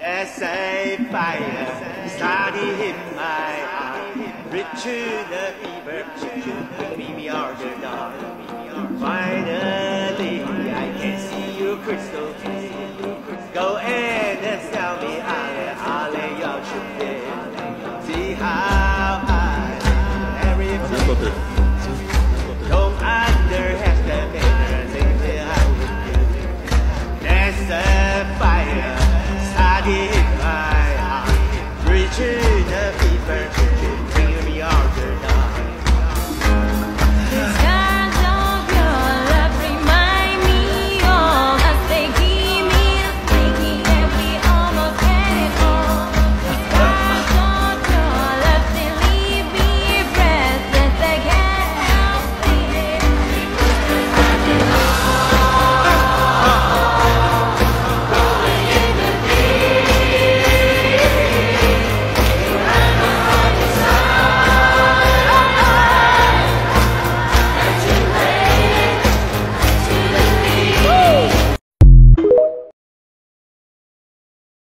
As a fire started in my heart, return the fever, put me under the dark. Finally, I can see your crystal.